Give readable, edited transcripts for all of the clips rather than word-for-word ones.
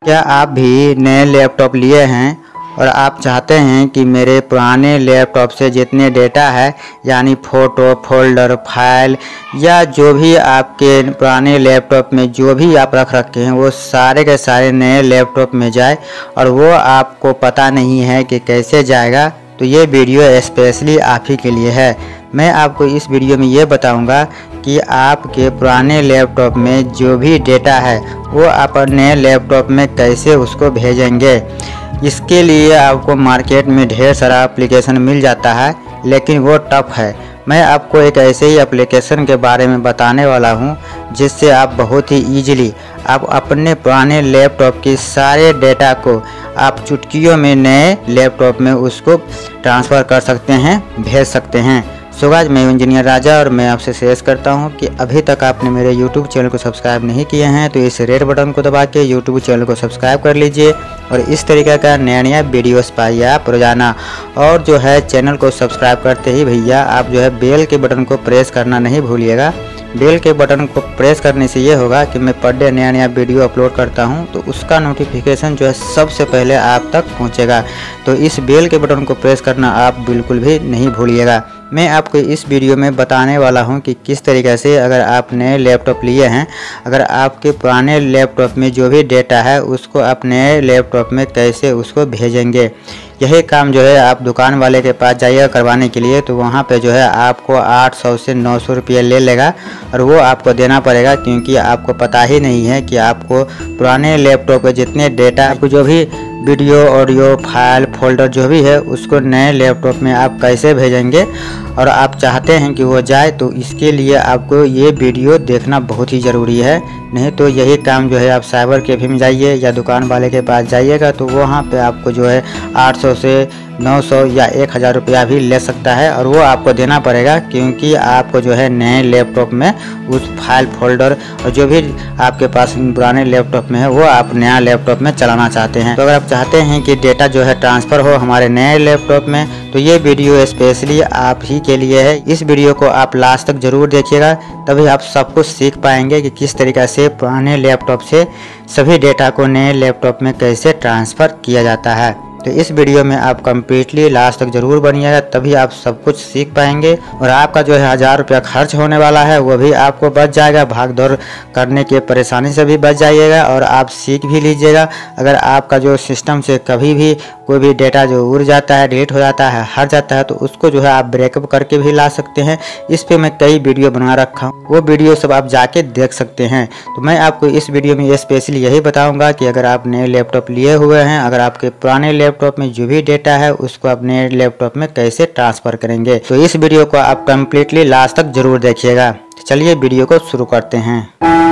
क्या आप भी नए लैपटॉप लिए हैं और आप चाहते हैं कि मेरे पुराने लैपटॉप से जितने डेटा है यानी फ़ोटो, फोल्डर, फाइल या जो भी आपके पुराने लैपटॉप में जो भी आप रख रखे हैं वो सारे के सारे नए लैपटॉप में जाए और वो आपको पता नहीं है कि कैसे जाएगा, तो ये वीडियो स्पेशली आप ही के लिए है। मैं आपको इस वीडियो में ये बताऊंगा कि आपके पुराने लैपटॉप में जो भी डेटा है वो आप नए लैपटॉप में कैसे उसको भेजेंगे। इसके लिए आपको मार्केट में ढेर सारा एप्लीकेशन मिल जाता है, लेकिन वो टफ है। मैं आपको एक ऐसे ही एप्लीकेशन के बारे में बताने वाला हूं जिससे आप बहुत ही ईजिली आप अपने पुराने लैपटॉप के सारे डेटा को आप चुटकियों में नए लैपटॉप में उसको ट्रांसफ़र कर सकते हैं, भेज सकते हैं। सो गाइस, मैं इंजीनियर राजा और मैं आपसे सजेस्ट करता हूं कि अभी तक आपने मेरे YouTube चैनल को सब्सक्राइब नहीं किए हैं तो इस रेड बटन को दबा के YouTube चैनल को सब्सक्राइब कर लीजिए और इस तरीके का नया वीडियोस पाइए आप रोजाना। और जो है चैनल को सब्सक्राइब करते ही भैया आप जो है बेल के बटन को प्रेस करना नहीं भूलिएगा। बेल के बटन को प्रेस करने से ये होगा कि मैं पर डे नया वीडियो अपलोड करता हूं तो उसका नोटिफिकेशन जो है सबसे पहले आप तक पहुंचेगा। तो इस बेल के बटन को प्रेस करना आप बिल्कुल भी नहीं भूलिएगा। मैं आपको इस वीडियो में बताने वाला हूं कि किस तरीके से अगर आप नए लैपटॉप लिए हैं, अगर आपके पुराने लैपटॉप में जो भी डेटा है उसको आप नए लैपटॉप में कैसे उसको भेजेंगे। यही काम जो है आप दुकान वाले के पास जाइएगा करवाने के लिए, तो वहाँ पे जो है आपको 800 से 900 रुपये ले लेगा और वो आपको देना पड़ेगा, क्योंकि आपको पता ही नहीं है कि आपको पुराने लैपटॉप के जितने डेटा, आपको जो भी वीडियो, ऑडियो, फाइल, फोल्डर जो भी है उसको नए लैपटॉप में आप कैसे भेजेंगे और आप चाहते हैं कि वो जाए, तो इसके लिए आपको ये वीडियो देखना बहुत ही ज़रूरी है। नहीं तो यही काम जो है आप साइबर कैफे में जाइए या दुकान वाले के पास जाइएगा तो वहाँ पे आपको जो है 800 से 900 या 1000 रुपया भी ले सकता है और वो आपको देना पड़ेगा, क्योंकि आपको जो है नए लैपटॉप में उस फाइल, फोल्डर और जो भी आपके पास पुराने लैपटॉप में है वो आप नया लैपटॉप में चलाना चाहते हैं। तो अगर आप चाहते हैं कि डेटा जो है ट्रांसफ़र हो हमारे नए लैपटॉप में, तो ये वीडियो स्पेशली आप ही के लिए है। इस वीडियो को आप लास्ट तक ज़रूर देखिएगा, तभी आप सब कुछ सीख पाएंगे कि किस तरीक़े से पुराने लैपटॉप से सभी डेटा को नए लैपटॉप में कैसे ट्रांसफ़र किया जाता है। तो इस वीडियो में आप कम्प्लीटली लास्ट तक ज़रूर बनिएगा, तभी आप सब कुछ सीख पाएंगे और आपका जो है 1000 रुपया खर्च होने वाला है वो भी आपको बच जाएगा। भाग दौड़ करने के परेशानी से भी बच जाइएगा और आप सीख भी लीजिएगा। अगर आपका जो सिस्टम से कभी भी कोई भी डेटा जो उड़ जाता है, डिलीट हो जाता है, हट जाता है, तो उसको जो है आप ब्रेकअप करके भी ला सकते हैं। इस पे मैं कई वीडियो बना रखा हूँ, वो वीडियो सब आप जाके देख सकते हैं। तो मैं आपको इस वीडियो में स्पेशली यही बताऊँगा कि अगर आप नए लैपटॉप लिए हुए हैं, अगर आपके पुराने लैपटॉप में जो भी डेटा है उसको अपने लैपटॉप में कैसे ट्रांसफ़र करेंगे। तो इस वीडियो को आप कम्प्लीटली लास्ट तक जरूर देखिएगा। चलिए वीडियो को शुरू करते हैं।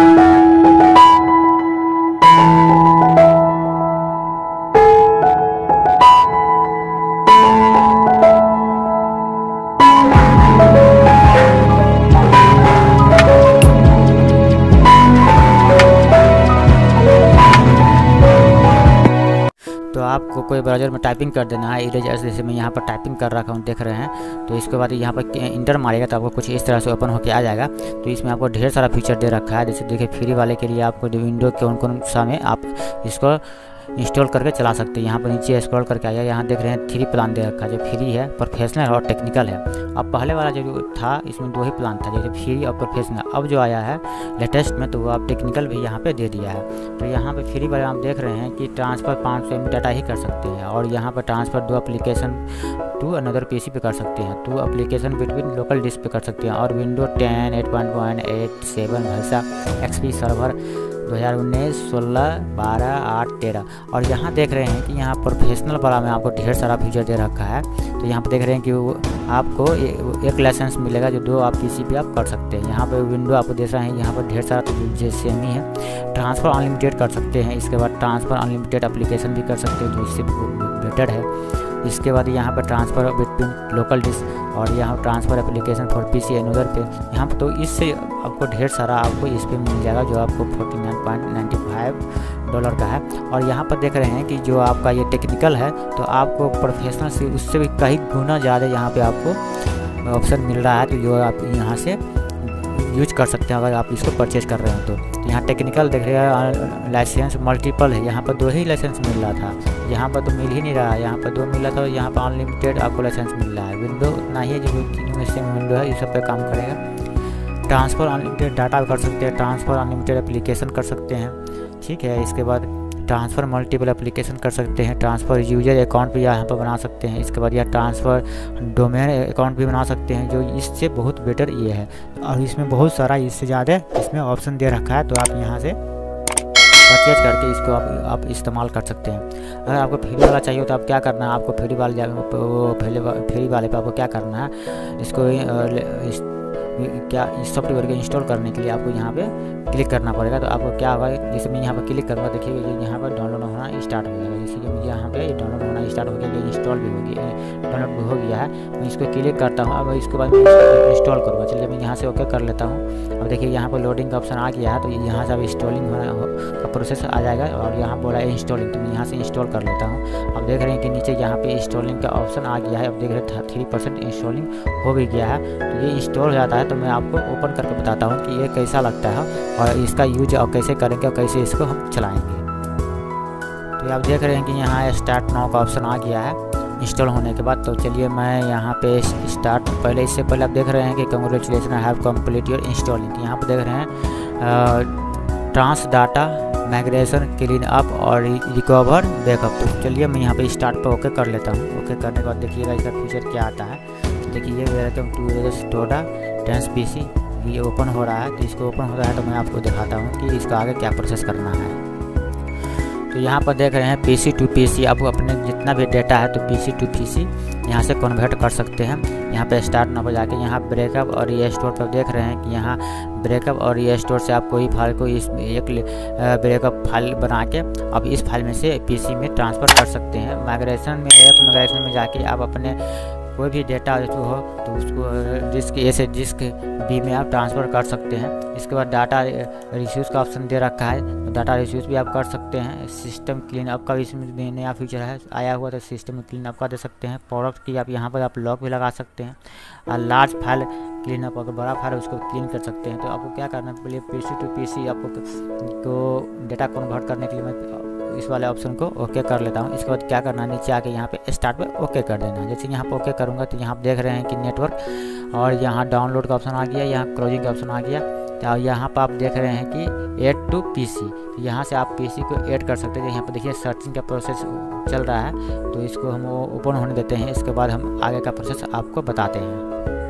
तो आपको कोई ब्राउज़र में टाइपिंग कर देना है। इरेज जैसे मैं यहाँ पर टाइपिंग कर रखा हूँ, देख रहे हैं। तो इसके बाद यहाँ पर इंटर मारेगा तो आपको कुछ इस तरह से ओपन होकर आ जाएगा। तो इसमें आपको ढेर सारा फीचर दे रखा है। जैसे देखिए फ्री वाले के लिए आपको विंडो कौन कौन सा में आप इसको इंस्टॉल करके चला सकते हैं। यहाँ पर नीचे स्क्रॉल करके आइए, यहाँ देख रहे हैं 3 प्लान दे रखा है, जो फ्री है, प्रोफेशनल और टेक्निकल है। अब पहले वाला जो था इसमें 2 ही प्लान था, जैसे फ्री और प्रोफेशनल। अब जो आया है लेटेस्ट में तो वो आप टेक्निकल भी यहाँ पे दे दिया है। तो यहाँ पे फ्री वाले आप देख रहे हैं कि ट्रांसफ़र 500 MB डाटा ही कर सकते हैं और यहाँ पर transfer 2 application to another PC पे कर सकते हैं, 2 एप्लीकेशन बिटवीन लोकल डिस्क पे कर सकते हैं और विंडो 10, 8.1, 7 वर्सा, XP सर्वर 2019, 16, 12, 8, 13। और यहाँ देख रहे हैं कि यहाँ प्रोफेशनल वाला में आपको ढेर सारा फीचर दे रखा है। तो यहाँ पर देख रहे हैं कि आपको एक लाइसेंस मिलेगा जो 2 आप PC पे आप कर सकते हैं। यहाँ पे विंडो आपको देख रहे हैं, यहाँ पर ढेर सारा जैसे ही है। ट्रांसफ़र अनलिमिटेड कर सकते हैं। इसके बाद ट्रांसफ़र अनलिमिटेड एप्लीकेशन भी कर सकते हैं, जो इससे बेटर है। इसके बाद यहाँ पर ट्रांसफ़र बिटवीन लोकल डिस्क और यहाँ transfer application for PC another पे यहाँ पर। तो इससे आपको ढेर सारा आपको इस पर मिल जाएगा, जो आपको $49.95 का है। और यहाँ पर देख रहे हैं कि जो आपका ये टेक्निकल है तो आपको प्रोफेशनल से उससे भी कई गुना ज़्यादा यहाँ पे आपको ऑप्शन मिल रहा है, तो जो आप यहाँ से यूज कर सकते हैं अगर आप इसको परचेज कर रहे हैं। तो यहाँ टेक्निकल देख रहे हैं, लाइसेंस मल्टीपल है, यहाँ पर 2 ही लाइसेंस मिल रहा था, यहाँ पर तो मिल ही नहीं रहा है, यहाँ पर 2 मिला था, यहाँ पर अनलिमिटेड आपको लाइसेंस मिल रहा है। विंडो उतना ही है जो तीनों विंडो है, ये सब पे काम करेगा। ट्रांसफ़र अनलिमिटेड डाटा कर सकते हैं, ट्रांसफ़र अनलिमिटेड एप्लीकेशन कर सकते हैं, ठीक है। इसके बाद ट्रांसफ़र मल्टीपल एप्लीकेशन कर सकते हैं, ट्रांसफ़र यूजर अकाउंट भी यहाँ पर बना सकते हैं। इसके बाद यह ट्रांसफ़र डोमेन अकाउंट भी बना सकते हैं, जो इससे बहुत बेटर ये है। और इसमें बहुत सारा इससे ज़्यादा इसमें ऑप्शन दे रखा है, तो आप यहाँ से परचेज करके इसको आप इस्तेमाल कर सकते हैं। अगर आपको फ्री वाला चाहिए तो आप क्या करना है, आपको फ्री वाले पे आपको क्या करना है, इसको क्या इस सॉफ्टवेयर को इंस्टॉल करने के लिए आपको यहाँ पे क्लिक करना पड़ेगा। तो आपको क्या होगा, जैसे मैं यहाँ पर क्लिक करूँगा, देखिए ये यहाँ पर डाउनलोड होना स्टार्ट हो जाएगा। जैसे कि यहाँ पे डाउनलोड होना स्टार्ट हो गया, ये इंस्टॉल भी हो गया, डाउनलोड भी हो गया है। मैं इसको क्लिक करता हूँ, अब इसके बाद मैं इंस्टॉल करूँगा। चलिए मैं यहाँ से ओके कर लेता हूँ। अब देखिए यहाँ पर लोडिंग का ऑप्शन आ गया है, तो यहाँ से अब इंस्टॉलिंग का प्रोसेस आ जाएगा, और यहाँ बोला है इंस्टॉलिंग, तो मैं यहाँ से इंस्टॉल कर लेता हूँ। अब देख रहे हैं कि नीचे यहाँ पे इंस्टॉलिंग का ऑप्शन आ गया है। अब देख रहे हैं 3% इंस्टॉलिंग हो भी गया है। तो ये इंस्टॉल हो जाता है, तो मैं आपको ओपन करके बताता हूँ कि ये कैसा लगता है और इसका यूज और कैसे करेंगे और कैसे इसको हम चलाएंगे। तो आप देख रहे हैं कि यहाँ स्टार्ट नाउ का ऑप्शन आ गया है इंस्टॉल होने के बाद। तो चलिए मैं यहाँ पे स्टार्ट, पहले इससे पहले आप देख रहे हैं कि congratulation I have complete your installing. यहाँ पर देख रहे हैं trans data migration clean up और रिकवर बैकअप। तो चलिए मैं यहाँ पे स्टार्ट पे ओके कर लेता हूँ। ओके करने के बाद देखिएगा इसका फीचर क्या आता है। देखिए ये welcome to Todo trans PC, ये ओपन हो रहा है। तो इसको ओपन हो रहा है तो मैं आपको दिखाता हूँ कि इसका आगे क्या प्रोसेस करना है। तो यहाँ पर देख रहे हैं PC टू PC, आप अपने जितना भी डेटा है तो PC टू PC यहाँ से कन्वर्ट कर सकते हैं। यहाँ पे स्टार्ट ना बजा के यहाँ ब्रेकअप और रीस्टोर पर देख रहे हैं कि यहाँ ब्रेकअप और रीस्टोर से आप कोई फाइल को इस एक ब्रेकअप फाइल बना के अब इस फाइल में से PC में ट्रांसफ़र कर सकते हैं। माइग्रेशन में ऐप माइग्रेशन में जाके आप अपने कोई भी डेटा जो हो तो उसको डिस्क ए से डिस्क बी में आप ट्रांसफ़र कर सकते हैं। इसके बाद डाटा रिस्यूज़ का ऑप्शन दे रखा है, तो डाटा रिस्यूज़ भी आप कर सकते हैं। सिस्टम क्लीन अप का भी इसमें नया फीचर है आया हुआ, तो सिस्टम क्लीन अप का दे सकते हैं। प्रोडक्ट की आप यहाँ पर आप लॉक भी लगा सकते हैं। और लार्ज फाइल क्लीन अप, अगर बड़ा फाइल उसको क्लीन कर सकते हैं। तो आपको क्या करना है, पहले PC टू PC आपको डेटा कन्वर्ट करने के लिए मैं इस वाले ऑप्शन को ओके कर लेता हूँ। इसके बाद क्या करना है, नीचे आके यहाँ पे स्टार्ट पे ओके कर देना है। जैसे यहाँ पे ओके करूँगा तो यहाँ देख रहे हैं कि नेटवर्क और यहाँ डाउनलोड का ऑप्शन आ गया, यहाँ क्लोजिंग का ऑप्शन आ गया। तो यहाँ पर आप देख रहे हैं कि ऐड टू PC, तो यहाँ से आप PC को ऐड कर सकते हैं। यहाँ पर देखिए सर्चिंग का प्रोसेस चल रहा है, तो इसको हम ओपन होने देते हैं। इसके बाद हम आगे का प्रोसेस आपको बताते हैं।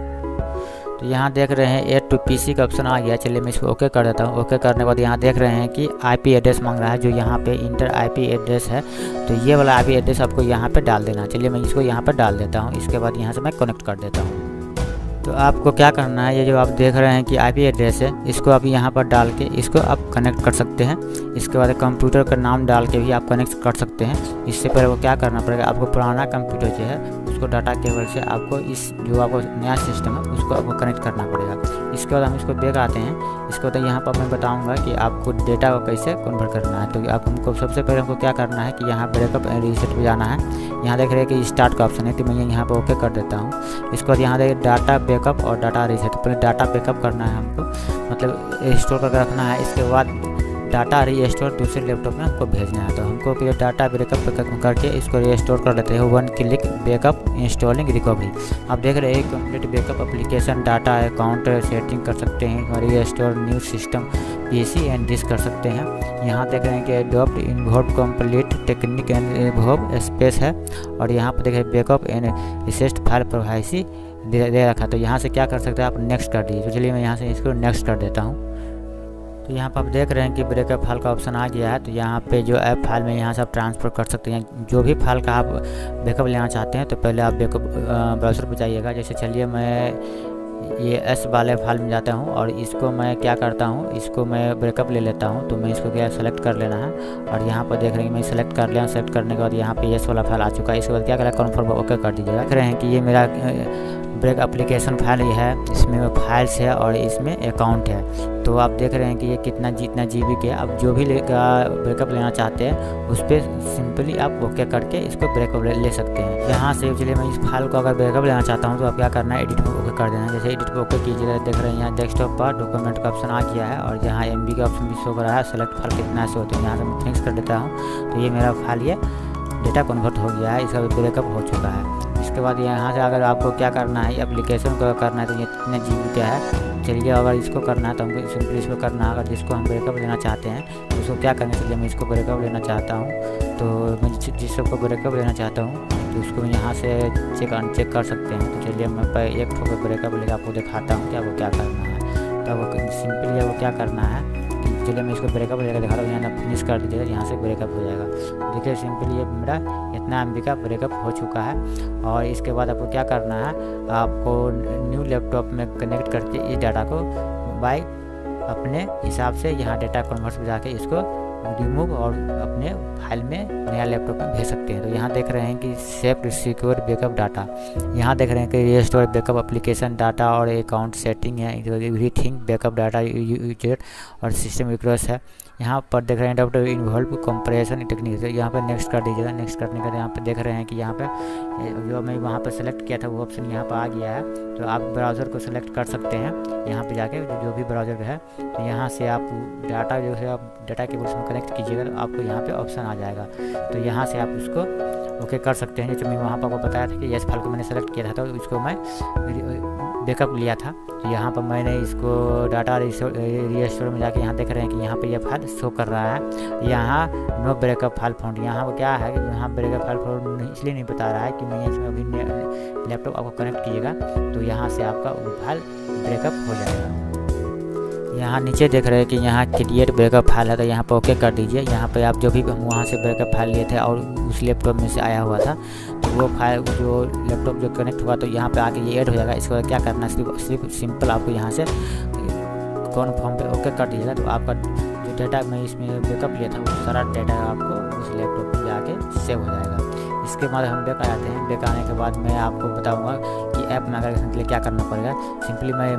तो यहाँ देख रहे हैं ऐड टू PC का ऑप्शन आ गया। चलिए मैं इसको ओके कर देता हूँ। ओके करने के बाद यहाँ देख रहे हैं कि IP एड्रेस मांग रहा है, जो यहाँ पे इंटर IP एड्रेस है। तो ये वाला IP एड्रेस आपको यहाँ पे डाल देना। चलिए मैं इसको यहाँ पे डाल देता हूँ। इसके बाद यहाँ से मैं कनेक्ट कर देता हूँ। तो आपको क्या करना है, ये जो आप देख रहे हैं कि IP एड्रेस है, इसको आप यहाँ पर डाल के इसको आप कनेक्ट कर सकते हैं। इसके बाद कंप्यूटर का नाम डाल के भी आप कनेक्ट कर सकते हैं। इससे पहले वो क्या करना पड़ेगा, आपको पुराना कंप्यूटर जो है उसको डाटा केबल से आपको इस जो आपको नया सिस्टम है उसको आपको कनेक्ट करना पड़ेगा। इसके बाद हम इसको बैक आते हैं। इसके बाद यहाँ पर मैं बताऊँगा कि आपको डेटा को कैसे कन्वर्ट करना है। तो आप हमको सबसे पहले हमको क्या करना है कि यहाँ ब्रेकअप एंड रीसेट पे जाना है। यहाँ देख रहे हैं कि स्टार्ट का ऑप्शन है, तो मैं यहाँ पर ओके कर देता हूँ। इसके बाद यहाँ देखिए डाटा बैकअप और डाटा रीसेट, पहले डाटा बैकअप करना है हमको, मतलब स्टोर करके रखना है। इसके बाद डाटा रीस्टोर दूसरे लैपटॉप में हमको भेजना है। तो हमको फिर डाटा बैकअप करके इसको रीस्टोर कर लेते हैं। 1 क्लिक बैकअप इंस्टॉलिंग रिकवरी। आप देख रहे हैं complete backup application data account setting कर सकते हैं, restore new system PC and disk कर सकते हैं। यहाँ देख रहे हैं कि adopt involve complete technique and involve space है। और यहाँ पर देखें backup and reset file privacy दे रखा। तो यहाँ से क्या कर सकते हैं आप, नेक्स्ट कर दीजिए। तो चलिए मैं यहाँ से इसको नेक्स्ट कर देता हूँ। तो यहाँ पर आप देख रहे हैं कि ब्रेकअप फाइल का ऑप्शन आ गया है। तो यहाँ पे जो ऐप फाइल में यहाँ से आप ट्रांसफ़र कर सकते हैं। जो भी फाइल का आप बैकअप लेना चाहते हैं तो पहले आप बैकअप ब्राउज़र पर जाइएगा। जैसे चलिए मैं ये S वाले फाइल में जाता हूँ और इसको मैं क्या करता हूँ, इसको मैं ब्रेकअप ले लेता हूँ। तो मैं इसको क्या सेलेक्ट कर लेना है और यहाँ पर देख रहे हैं मैं सेलेक्ट कर लिया। सेलेक्ट करने के बाद यहाँ पे S वाला फाइल आ चुका है। इसके बाद क्या करें, कन्फर्म ओके कर दीजिएगा। देख रहे हैं कि ये मेरा ब्रेक एप्लीकेशन फाइल ये है, इसमें फाइल्स है और इसमें अकाउंट है। तो आप देख रहे हैं कि ये कितना जितना GB के। अब जो भी ब्रेकअप लेना चाहते हैं उस पर सिंपली आप ओके करके इसको ब्रेकअप ले सकते हैं। यहाँ से चलिए मैं इस फाइल को अगर ब्रेकअप लेना चाहता हूँ तो आप क्या करना है, एडिट पर ओके कर देना है। जैसे एडिट पर ओके कीजिएगा, देख रहे हैं यहाँ डेस्कटॉप पर डॉक्यूमेंट का ऑप्शन आ गया है और यहाँ MB का ऑप्शन भी शो कर रहा है। सेलेक्ट फाइल कितना से होते हैं, यहाँ से मैं फिक्स कर देता हूँ। तो ये मेरा फाइल ये डेटा कन्वर्ट हो गया है, इसका ब्रेकअप हो चुका है। इसके बाद यहाँ से अगर आपको क्या करना है, एप्लीकेशन को करना है तो ये कितने GB का है। चलिए अगर इसको करना है तो हमको सिंपली इसको करना है। अगर जिसको हम ब्रेकअप लेना चाहते हैं तो उसको क्या करना चाहिए, मैं इसको ब्रेकअप लेना चाहता हूँ। तो मैं जिस सबको ब्रेकअप लेना चाहता हूँ तो उसको यहाँ से चेक कर सकते हैं। तो चलिए मैं एक ठोकर ब्रेकअप लेकर आपको दिखाता हूँ कि आपको क्या करना है। तो आपको सिंपली आपको क्या करना है, चलिए मैं इसको ब्रेकअप लेकर दिखा रहा हूँ। यहाँ फिनिश कर दीजिएगा, यहाँ से ब्रेकअप हो जाएगा। देखिए सिंपली ये मेरा इतना MB का ब्रेकअप हो चुका है। और इसके बाद आपको क्या करना है, आपको न्यू लैपटॉप में कनेक्ट करके इस डाटा को बाय अपने हिसाब से यहाँ डाटा कन्वर्ट में जाके इसको रिमूव और अपने फाइल में नया लैपटॉप में भेज सकते हैं। तो यहाँ देख रहे हैं कि सेव सिक्योर बैकअप डाटा, यहाँ देख रहे हैं कि रिस्टोर बैकअप एप्लीकेशन डाटा और अकाउंट सेटिंग है, एवरीथिंग बैकअप डाटा यूजर और सिस्टम रिक्वेस्ट है। यहाँ पर देख रहे हैं डॉक्टर इन्वॉल्व कंप्रेशन टेक्निक, यहाँ पर नेक्स्ट कर दीजिएगा। नेक्स्ट करने के बाद यहाँ पे देख रहे हैं कि यहाँ पे जो मैं वहाँ पर सेलेक्ट किया था वो ऑप्शन यहाँ पर आ गया है। तो आप ब्राउज़र को सेलेक्ट कर सकते हैं यहाँ पे जाके, जो भी ब्राउज़र है। तो यहाँ से आप डाटा जो है आप डाटा केबल में कनेक्ट कीजिएगा तो आपको यहाँ पे ऑप्शन आ जाएगा। तो यहाँ से आप उसको ओके कर सकते हैं। जैसे मैं वहाँ पर आपको बताया था कि इस फाइल को मैंने सेलेक्ट किया था तो इसको मैं बैकअप लिया था। तो यहाँ पर मैंने इसको डाटा रिस्टोर में जाके यहाँ देख रहे हैं कि यहाँ पे ये फाइल शो कर रहा है। यहाँ नो ब्रेकअप फाइल फाउंड, यहाँ पर क्या है कि यहाँ ब्रेकअप फाइल फाउंड इसलिए नहीं बता रहा है कि मैं इसमें अभी लैपटॉप आपको कनेक्ट कीजिएगा तो यहाँ से आपका वो फाइल ब्रेकअप हो जाएगा। यहाँ नीचे देख रहे हैं कि यहाँ क्रिएट ब्रेकअप फाइल है, तो यहाँ पर ओके कर दीजिए। यहाँ पे आप जो भी वहाँ से ब्रेकअप फाइल लिए थे और उस लैपटॉप में से आया हुआ था तो वो फाइल जो लैपटॉप जो कनेक्ट हुआ तो यहाँ पे आके ये ऐड हो जाएगा। इसके बाद क्या करना है, सिर्फ सिंपल आपको यहाँ से कन्फर्म पे ओके कर दीजिएगा। तो आपका जो डाटा मैं इसमें बैकअप लिया था वो सारा डाटा आपको उस लैपटॉप पर जाके सेव हो जाएगा। इसके बाद हम बैक आ जाते हैं। बैक आने के बाद मैं आपको बताऊंगा कि ऐप माइग्रेशन के लिए क्या करना पड़ेगा। सिंपली मैं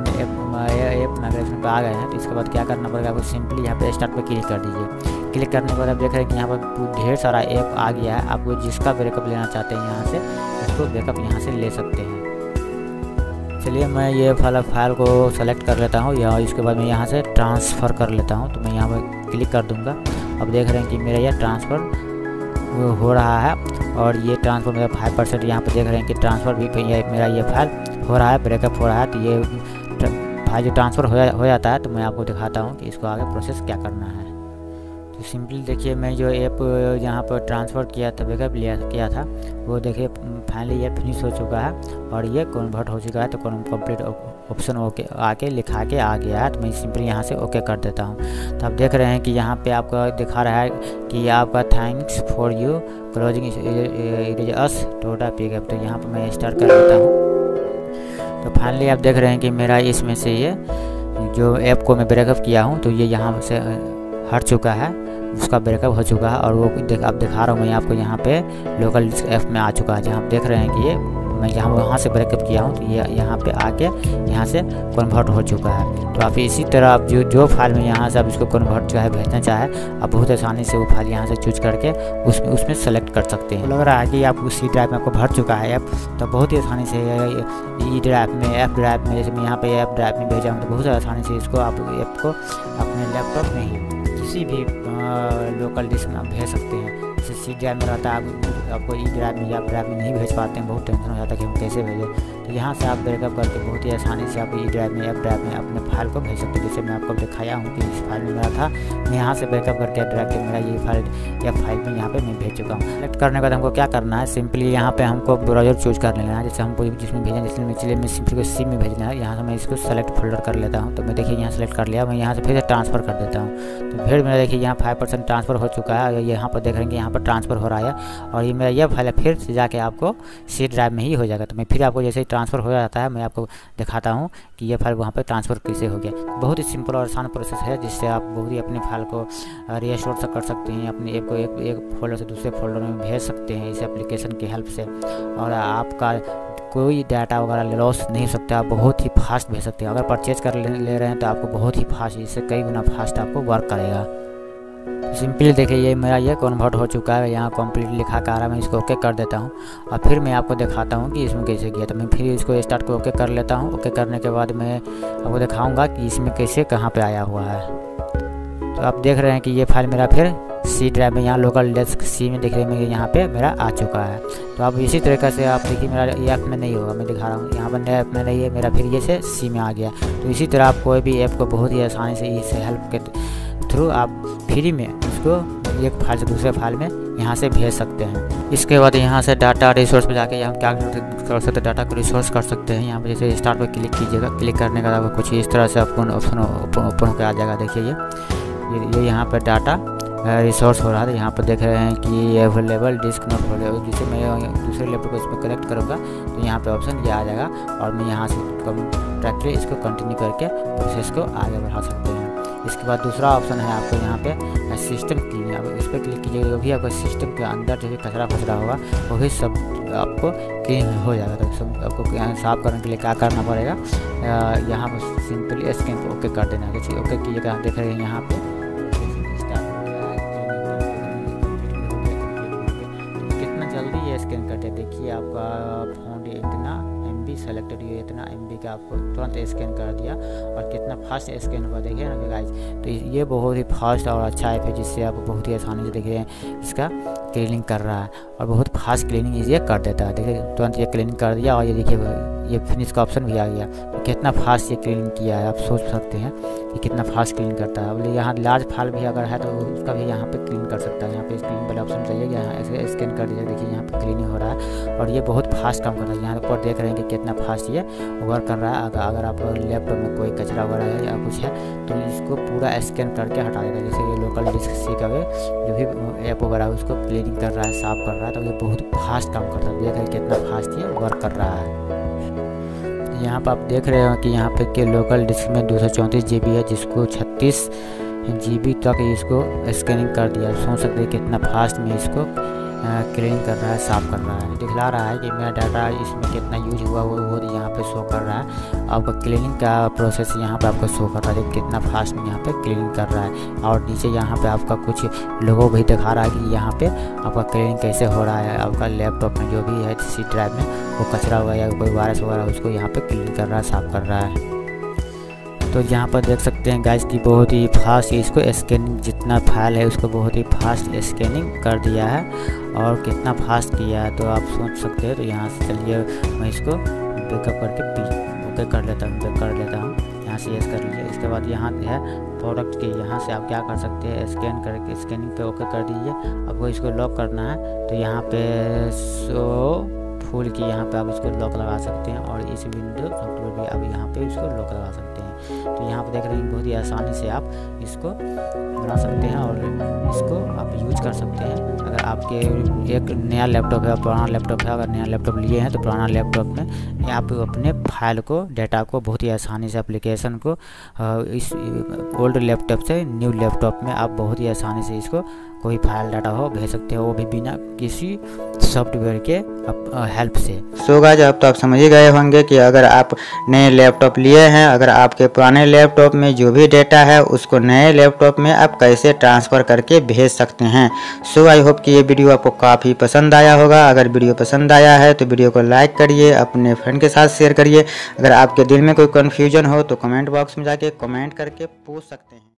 ऐप माइग्रेशन पर आ गए हैं तो इसके बाद क्या करना पड़ेगा, आपको सिंपली यहाँ पे स्टार्ट पर क्लिक कर दीजिए। क्लिक करने के बाद आप देख रहे हैं कि यहाँ पर ढेर सारा ऐप आ गया है। आपको जिसका बैकअप लेना चाहते हैं यहाँ से उसको बैकअप यहाँ से ले सकते हैं। चलिए मैं ये फाइल को सेलेक्ट कर लेता हूँ या इसके बाद मैं यहाँ से ट्रांसफ़र कर लेता हूँ। तो मैं यहाँ पर क्लिक कर दूँगा। अब देख रहे हैं कि मेरा यह ट्रांसफ़र हो रहा है और ये ट्रांसफ़र मेरा 5% यहाँ पे देख रहे हैं कि ट्रांसफ़र भी मेरा ये फाइल हो रहा है, ब्रेकअप हो रहा है। तो ये फाइल जो ट्रांसफ़र हो जाता है तो मैं आपको दिखाता हूँ कि इसको आगे प्रोसेस क्या करना है। तो सिंपली देखिए मैं जो ऐप यहाँ पर ट्रांसफ़र किया था, बैकअप किया था वो देखिए फाइनली ये फिनिश हो चुका है और ये कन्वर्ट हो चुका है। तो कंप्लीट ऑप्शन ओके आके लिखा के आ गया है। तो मैं सिंपली यहाँ से ओके कर देता हूँ। तो आप देख रहे हैं कि यहाँ पे आपका दिखा रहा है कि आपका thanks for you closing us Todo backup. तो यहाँ पर मैं स्टार्ट कर देता हूँ। तो फाइनली आप देख रहे हैं कि मेरा इसमें से ये जो ऐप को मैं ब्रेकअप किया हूँ तो ये यहाँ से हट चुका है, उसका ब्रेकअप हो चुका है। और वो आप दिखा रहा हूँ मैं आपको यहाँ पे लोकल डिस्क ऐप में आ चुका है, जहाँ आप देख रहे हैं कि ये मैं वहाँ से ब्रेकअप किया हूँ तो ये यहाँ पे आके यहाँ से कन्वर्ट हो चुका है। तो आप इसी तरह आप जो फाइल में यहाँ से आप इसको कन्वर्ट चाहे भेजना चाहे आप बहुत आसानी से वो फाइल यहाँ से चूज करके उसमें सेलेक्ट कर सकते हैं। तो लग रहा है कि आप उसी ड्राइव में आपको भर चुका है ऐप, तो बहुत ही आसानी से ई ड्राइव में एफ ड्राइव में, जैसे मैं यहाँ पे ऐप ड्राइव में भेजा हूँ तो बहुत आसानी से इसको आप ऐप को अपने लैपटॉप में ही किसी भी लोकल डिस्क में आप भेज सकते हैं। जैसे सी ड्राइव में रहता है आपको ई ड्राइव में या ड्राइव में नहीं भेज पाते हैं, बहुत टेंशन हो जाता है कि हम कैसे भेजें। तो यहाँ से आप बैकअप करके बहुत ही आसानी से आप ई ड्राइव में एफ ड्राइव में अपने फाइल को भेज सकते हैं। जैसे मैं आपको दिखाया हूँ कि इस फाइल में मेरा था, मैं यहाँ से बैकअप करके ड्राइव के मेरा ये फाइल में यहाँ पे मैं भेज चुका हूँ। सेलेक्ट करने के बाद हमको क्या करना है, सिंपली यहाँ पे हमको ब्राउज़र चूज कर लेना है। जैसे हमको जिसमें भेजना है, इसलिए मैं सिंपली सी में भेजना है। यहाँ से मैं इसको सेलेक्ट फोल्डर कर लेता हूँ। तो मैं देखिए यहाँ सेलेक्ट कर लिया, मैं यहाँ से फिर से ट्रांसफ़र कर देता हूँ। तो फिर मेरा देखिए यहाँ 5% ट्रांसफ़र हो चुका है। यहाँ पर देख रहे हैं कि यहाँ पर ट्रांसफ़र हो रहा है और ये मेरा यह फाइल है फिर से जाके आपको सी ड्राइव में ही हो जाएगा। तो मैं फिर आपको जैसे ही ट्रांसफ़र हो जाता है मैं आपको दिखाता हूँ कि ये फाइल वहाँ पर ट्रांसफ़र कैसे हो गया। बहुत ही सिंपल और आसान प्रोसेस है जिससे आप बहुत ही अपने फाइल को रीस्टोर कर सकते हैं, अपने ऐप को एक फोल्डर से दूसरे फोल्डर में भेज सकते हैं इस एप्लीकेशन की हेल्प से। और आपका कोई डाटा वगैरह लॉस नहीं हो सकता, आप बहुत ही फास्ट भेज सकते हैं। अगर परचेज कर ले रहे हैं तो आपको बहुत ही फास्ट, इससे कई गुना फास्ट आपको वर्क करेगा। सिंपली देखिए ये मेरा ये कन्वर्ट हो चुका है, यहाँ कंप्लीट लिखा कर रहा है। मैं इसको ओके कर देता हूँ और फिर मैं आपको दिखाता हूँ कि इसमें कैसे किया। तो मैं फिर इसको स्टार्ट को ओके कर लेता हूँ। ओके करने के बाद मैं आपको दिखाऊँगा कि इसमें कैसे कहाँ पे आया हुआ है। तो आप देख रहे हैं कि ये फाइल मेरा फिर सी ड्राइव में, यहाँ लोकल डिस्क सी में देख रहे हैं यहाँ पे मेरा आ चुका है। तो अब इसी तरीक़े से आप देखिए मेरा ये ऐप में नहीं होगा, मैं दिखा रहा हूँ यहाँ पर नया ऐप में नहीं है मेरा, फिर ये से सी में आ गया। तो इसी तरह आप कोई भी ऐप को बहुत ही आसानी से इस हेल्प के थ्रू आप फ्री में उसको एक फाइल से दूसरे फाइल में यहाँ से भेज सकते हैं। इसके बाद यहाँ से डाटा रिसोर्स पे जाके हम क्या कर सकते हैं, डाटा को रिसोर्स कर सकते हैं। यहाँ पे जैसे स्टार्ट पर क्लिक कीजिएगा, क्लिक करने के बाद कुछ इस तरह से आपको ऑप्शन ओपन होकर आ जाएगा। देखिए ये यहाँ पर डाटा रिसोर्स हो रहा है। यहाँ पर देख रहे हैं कि अवेलेबल डिस्क नोट हो रहा है। जिसे मैं दूसरे लैपटॉप को इसमें कनेक्ट करूँगा तो यहाँ पे ऑप्शन ये आ जाएगा और मैं यहाँ से डायरेक्टली इसको कंटिन्यू करके प्रोसेस को आगे बढ़ा सकते हैं। इसके बाद दूसरा ऑप्शन है आपको यहाँ पे सिस्टम क्लीन, अब इस पर क्लिक कीजिएगा। जो भी आपको सिस्टम के अंदर जो भी कचरा होगा वो भी सब आपको क्लीन हो जाएगा। तो सब आपको साफ करने के लिए क्या करना पड़ेगा, यहाँ पर सिंपली स्कैन ओके कर देना। जैसे ओके कीजिएगा, देख रहे हैं यहाँ पे कितना जल्दी ये स्कैन करते हैं। देखिए आपका फोन इतना MB सेलेक्टेड, ये इतना MB का आपको तुरंत स्कैन कर दिया और कितना फास्ट स्कैन हुआ देखिए ना गाइस। तो ये बहुत ही फास्ट और अच्छा ऐप है जिससे आप बहुत ही आसानी से देखिए इसका क्लीनिंग कर रहा है और बहुत फास्ट क्लीनिंग ये कर देता है। देखिए तुरंत ये क्लीनिंग कर दिया और ये देखिए ये फिनिश का ऑप्शन भी आ गया। तो कितना फास्ट ये क्लीनिंग किया है, आप सोच सकते हैं कि कितना फास्ट क्लीन करता है। अब यहाँ लार्ज फाइल भी अगर है तो उसका भी यहाँ पे क्लीन कर सकता है। यहाँ पे क्लीन वाला ऑप्शन चाहिए, यहाँ ऐसे स्कैन कर दीजिए। देखिए यहाँ पे क्लीनिंग हो रहा है और ये बहुत फास्ट काम कर रहा है। यहाँ पर देख रहे हैं कि कितना फास्ट ये वर्क कर रहा है। अगर आप लैपटॉप में कोई कचरा वगैरह है या कुछ है तो इसको पूरा स्कैन करके हटा देगा। जैसे ये लोकल डिस्क सी का जो भी ऐप वगैरह है उसको क्लीनिंग कर रहा है, साफ कर रहा है। तो ये बहुत फास्ट काम करता है। देख रहे हैं कितना फास्ट ये वर्क कर रहा है। यहाँ पर आप देख रहे हो कि यहाँ पे के लोकल डिस्क में 234 GB है, जिसको 36 GB तक इसको स्कैनिंग कर दिया। सोच सकते हैं कितना फास्ट में इसको क्लीन कर रहा है, साफ कर रहा है। दिखला रहा है कि मेरा डाटा इसमें कितना यूज हुआ वो यहाँ पे शो कर रहा है। आपका क्लीनिंग का प्रोसेस यहाँ पे आपको शो कर रहा है कितना फास्ट में यहाँ पे क्लीनिंग कर रहा है। और नीचे यहाँ पे आपका कुछ लोगो भी दिखा रहा है कि यहाँ पे आपका क्लीनिंग कैसे हो रहा है। आपका लैपटॉप में जो भी है सी ड्राइव में वो कचरा हुआ या कोई वायरस वगैरह उसको यहाँ पे क्लीन कर रहा है, साफ कर रहा है। तो यहाँ पर देख सकते हैं गाइस कि बहुत ही फास्ट इसको स्कैनिंग, जितना फाइल है उसको बहुत ही फास्ट स्कैनिंग कर दिया है और कितना फास्ट किया है तो आप सोच सकते हैं। तो यहाँ से चलिए मैं इसको बैकअप करके ओके कर लेता हूँ। यहाँ से यस कर लीजिए। इसके बाद यहाँ है प्रोडक्ट के, यहाँ से आप क्या कर सकते हैं, स्कैन करके स्कैनिंग पे ओके कर दीजिए। आपको इसको लॉक करना है तो यहाँ पे फुल की यहाँ पे आप इसको लॉक लगा सकते हैं और इस विंडो सॉफ्टवेयर भी आप यहाँ पे इसको लॉक लगा सकते हैं। तो यहाँ पे देख रहे हैं बहुत ही आसानी से आप इसको बना सकते हैं और इसको आप यूज कर सकते हैं। अगर आपके एक नया लैपटॉप है, पुराना लैपटॉप है, अगर नया लैपटॉप लिए हैं तो पुराना लैपटॉप में आप अपने फाइल को, डाटा को बहुत ही आसानी से, एप्लीकेशन को इस ओल्ड लैपटॉप से न्यू लैपटॉप में आप बहुत ही आसानी से इसको कोई फाइल डाटा हो भेज सकते हो, वो भी बिना किसी सॉफ्टवेयर के हेल्प से। सो गाइस अब तो आप समझ ही गए होंगे कि अगर आप नए लैपटॉप लिए हैं, अगर आपके पुराने लैपटॉप में जो भी डेटा है उसको नए लैपटॉप में आप कैसे ट्रांसफ़र करके भेज सकते हैं। सो आई होप कि ये वीडियो आपको काफ़ी पसंद आया होगा। अगर वीडियो पसंद आया है तो वीडियो को लाइक करिए, अपने फ्रेंड के साथ शेयर करिए। अगर आपके दिल में कोई कन्फ्यूजन हो तो कमेंट बॉक्स में जाके कमेंट करके पूछ सकते हैं।